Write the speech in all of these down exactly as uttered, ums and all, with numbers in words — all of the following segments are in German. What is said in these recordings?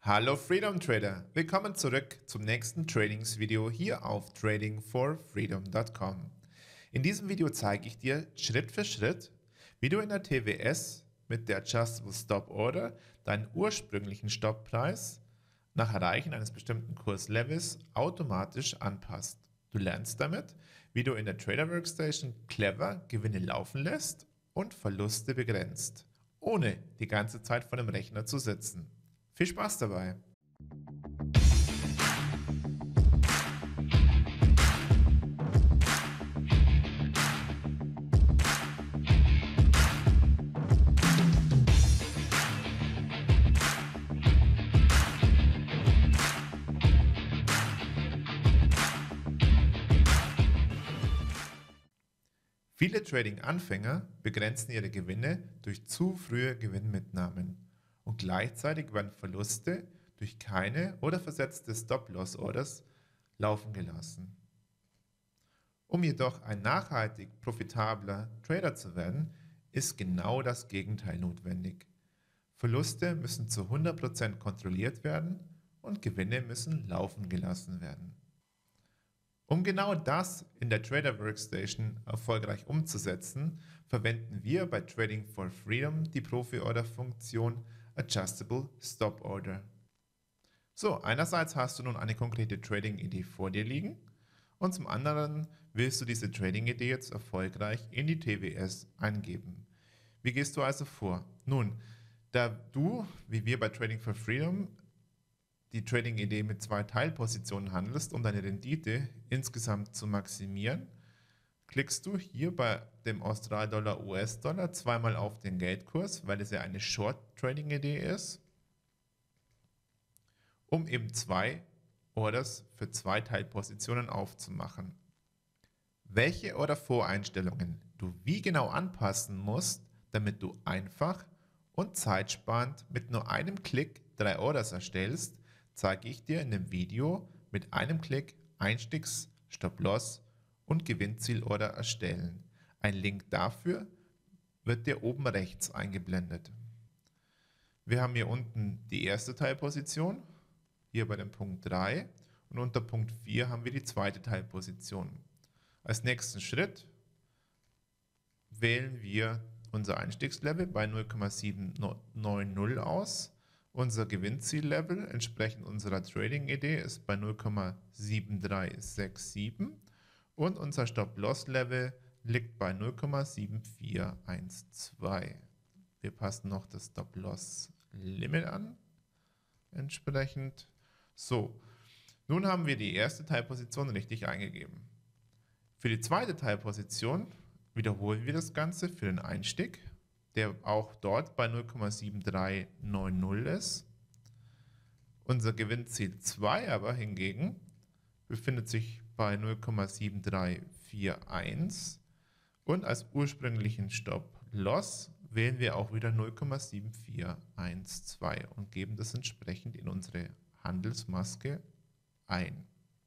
Hallo Freedom Trader, willkommen zurück zum nächsten Trainingsvideo hier auf trading for freedom punkt com. In diesem Video zeige ich dir Schritt für Schritt, wie du in der T W S mit der Adjustable Stop Order deinen ursprünglichen Stopppreis nach Erreichen eines bestimmten Kurslevels automatisch anpasst. Du lernst damit, wie du in der Trader Workstation clever Gewinne laufen lässt und Verluste begrenzt, ohne die ganze Zeit vor dem Rechner zu sitzen. Viel Spaß dabei! Viele Trading-Anfänger begrenzen ihre Gewinne durch zu frühe Gewinnmitnahmen und gleichzeitig werden Verluste durch keine oder versetzte Stop-Loss-Orders laufen gelassen. Um jedoch ein nachhaltig profitabler Trader zu werden, ist genau das Gegenteil notwendig. Verluste müssen zu hundert Prozent kontrolliert werden und Gewinne müssen laufen gelassen werden. Um genau das in der Trader Workstation erfolgreich umzusetzen, verwenden wir bei Trading for Freedom die Profi-Order-Funktion Adjustable Stop Order. So, einerseits hast du nun eine konkrete Trading-Idee vor dir liegen und zum anderen willst du diese Trading-Idee jetzt erfolgreich in die T W S eingeben. Wie gehst du also vor? Nun, da du, wie wir bei Trading for Freedom, die Trading-Idee mit zwei Teilpositionen handelst, um deine Rendite insgesamt zu maximieren, klickst du hier bei dem Australdollar-U S-Dollar zweimal auf den Geldkurs, weil es ja eine Short-Trading-Idee ist, um eben zwei Orders für zwei Teilpositionen aufzumachen. Welche Order-Voreinstellungen du wie genau anpassen musst, damit du einfach und zeitsparend mit nur einem Klick drei Orders erstellst, zeige ich dir in dem Video mit einem Klick Einstiegs-, Stop-Loss und Gewinnzielorder erstellen. Ein Link dafür wird dir oben rechts eingeblendet. Wir haben hier unten die erste Teilposition, hier bei dem Punkt drei, und unter Punkt vier haben wir die zweite Teilposition. Als nächsten Schritt wählen wir unser Einstiegslevel bei null Komma sieben neun null aus. Unser Gewinnziellevel entsprechend unserer Trading-Idee ist bei null Komma sieben drei sechs sieben und unser Stop-Loss-Level liegt bei null Komma sieben vier eins zwei. Wir passen noch das Stop-Loss-Limit an, entsprechend. So, nun haben wir die erste Teilposition richtig eingegeben. Für die zweite Teilposition wiederholen wir das Ganze für den Einstieg, der auch dort bei null Komma sieben drei neun null ist. Unser Gewinnziel zwei aber hingegen befindet sich bei null Komma sieben drei vier eins und als ursprünglichen Stop-Loss wählen wir auch wieder null Komma sieben vier eins zwei und geben das entsprechend in unsere Handelsmaske ein.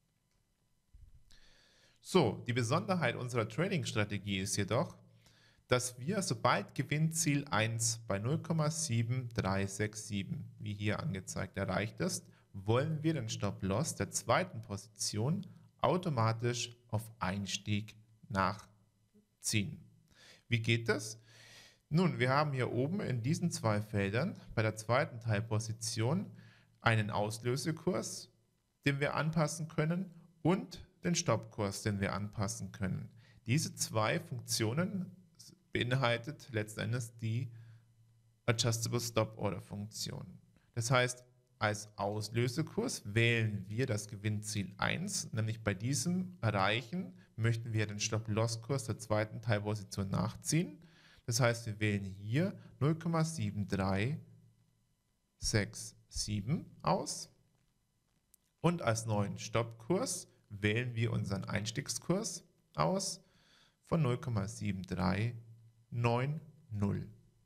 So, die Besonderheit unserer Trading-Strategie ist jedoch, dass wir, sobald Gewinnziel eins bei null Komma sieben drei sechs sieben, wie hier angezeigt, erreicht ist, wollen wir den Stop-Loss der zweiten Position automatisch auf Einstieg nachziehen. Wie geht das? Nun, wir haben hier oben in diesen zwei Feldern bei der zweiten Teilposition einen Auslösekurs, den wir anpassen können, und den Stoppkurs, den wir anpassen können. Diese zwei Funktionen beinhaltet letzten Endes die Adjustable Stop Order Funktion. Das heißt, als Auslösekurs wählen wir das Gewinnziel eins, nämlich bei diesem Erreichen möchten wir den Stop-Loss-Kurs der zweiten Teilposition nachziehen. Das heißt, wir wählen hier null Komma sieben drei sechs sieben aus und als neuen Stoppkurs wählen wir unseren Einstiegskurs aus von null Komma sieben drei neun null.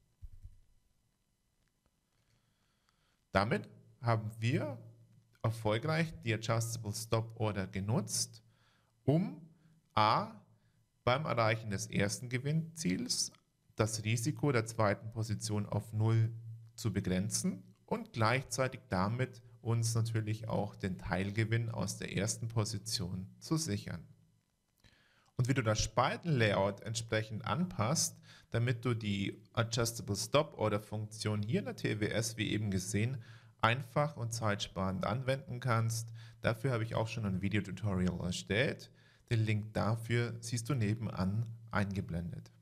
Damit haben wir erfolgreich die Adjustable Stop Order genutzt, um a. beim Erreichen des ersten Gewinnziels das Risiko der zweiten Position auf null zu begrenzen und gleichzeitig damit uns natürlich auch den Teilgewinn aus der ersten Position zu sichern. Und wie du das Spaltenlayout entsprechend anpasst, damit du die Adjustable Stop Order Funktion hier in der T W S, wie eben gesehen, einfach und zeitsparend anwenden kannst. Dafür habe ich auch schon ein Videotutorial erstellt. Den Link dafür siehst du nebenan eingeblendet.